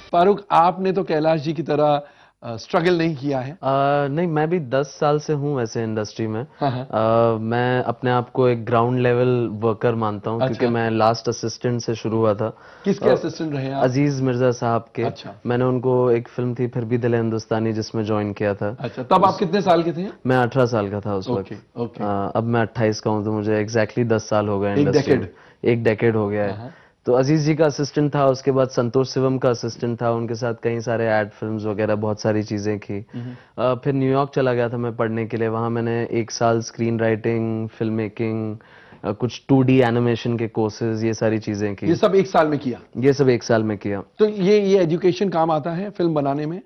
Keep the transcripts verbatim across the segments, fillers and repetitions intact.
फारूक, आपने तो कैलाश जी की तरह स्ट्रगल नहीं किया है। आ, नहीं, मैं भी दस साल से हूँ वैसे इंडस्ट्री में। हाँ हाँ। आ, मैं अपने आप को एक ग्राउंड लेवल वर्कर मानता हूँ, अच्छा। क्योंकि मैं लास्ट असिस्टेंट से शुरू हुआ था। किसके आ, असिस्टेंट रहे आप? अजीज मिर्जा साहब के। अच्छा। मैंने उनको एक फिल्म थी फिर भी दिल है हिंदुस्तानी जिसमें ज्वाइन किया था। अच्छा, तब आप उस, कितने साल के थे? मैं अठारह साल का था उस ओके वक्त। ओके। आ, अब मैं अट्ठाईस का हूँ, तो मुझे एग्जैक्टली दस साल हो गए एक इंडस्ट्री में। डेकेड। एक डेकेड हो गया हाँ है। हाँ। तो अजीज जी का असिस्टेंट था, उसके बाद संतोष शिवम का असिस्टेंट था, उनके साथ कई सारे एड फिल्म्स वगैरह बहुत सारी चीजें की। हम्म। अ, फिर न्यूयॉर्क चला गया था मैं पढ़ने के लिए। वहां मैंने एक साल स्क्रीन राइटिंग, फिल्म मेकिंग, कुछ टू डी एनिमेशन के कोर्सेज, ये सारी चीजें ये की। सब एक साल में किया? ये सब एक साल में किया। तो ये ये एजुकेशन काम आता है फिल्म बनाने में?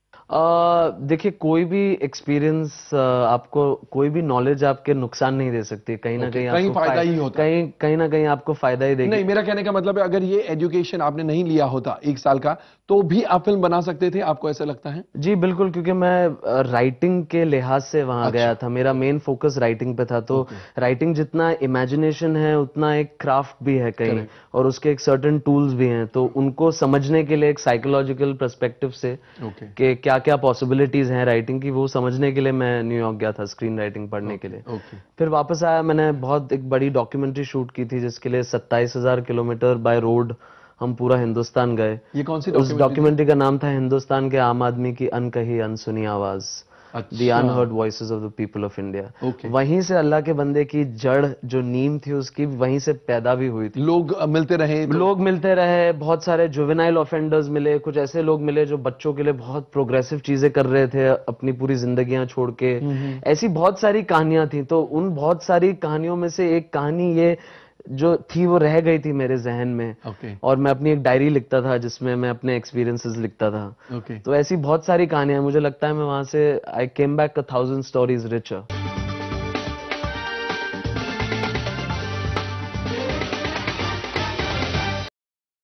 आ, देखिए, कोई भी एक्सपीरियंस आपको, कोई भी नॉलेज आपके नुकसान नहीं दे सकती। कहीं ना ओके, कहीं कहीं आपको फायदा फाय ही होता है। कहीं कहीं ना कहीं आपको फायदा ही देगी। नहीं, मेरा कहने का मतलब है, अगर ये एजुकेशन आपने नहीं लिया होता एक साल का, तो भी आप फिल्म बना सकते थे, आपको ऐसा लगता है? जी बिल्कुल, क्योंकि मैं राइटिंग के लिहाज से वहां गया अच्छा। था। मेरा मेन फोकस राइटिंग पे था। तो ओके। राइटिंग जितना इमेजिनेशन है उतना एक क्राफ्ट भी है कहीं, करेक्ट। और उसके एक सर्टेन टूल्स भी हैं। तो उनको समझने के लिए एक साइकोलॉजिकल पर्सपेक्टिव से ओके कि क्या क्या पॉसिबिलिटीज हैं राइटिंग की, वो समझने के लिए मैं न्यूयॉर्क गया था स्क्रीन राइटिंग पढ़ने के ओके लिए। ओके। फिर वापस आया, मैंने बहुत एक बड़ी डॉक्यूमेंट्री शूट की थी, जिसके लिए सत्ताईस हजार किलोमीटर बाय रोड हम पूरा हिंदुस्तान गए। ये कौन सी उस डॉक्यूमेंट्री थी? डॉक्यूमेंट्री का नाम था हिंदुस्तान के आम आदमी की अनकही अनसुनी आवाज, द अच्छा। Unheard voices of the people of India. Okay. वहीं से अल्लाह के बंदे की जड़, जो नींव थी उसकी, वहीं से पैदा भी हुई थी। लोग अ, मिलते रहे तो? लोग मिलते रहे, बहुत सारे जुवेनाइल ऑफेंडर्स मिले, कुछ ऐसे लोग मिले जो बच्चों के लिए बहुत प्रोग्रेसिव चीजें कर रहे थे अपनी पूरी जिंदगियां छोड़ के। हम्म हम्म। ऐसी बहुत सारी कहानियां थी। तो उन बहुत सारी कहानियों में से एक कहानी ये जो थी, वो रह गई थी मेरे जहन में। ओके और मैं अपनी एक डायरी लिखता था जिसमें मैं अपने एक्सपीरियंसेस लिखता था। ओके। तो ऐसी बहुत सारी कहानियां, मुझे लगता है मैं वहां से I came back a thousand stories richer.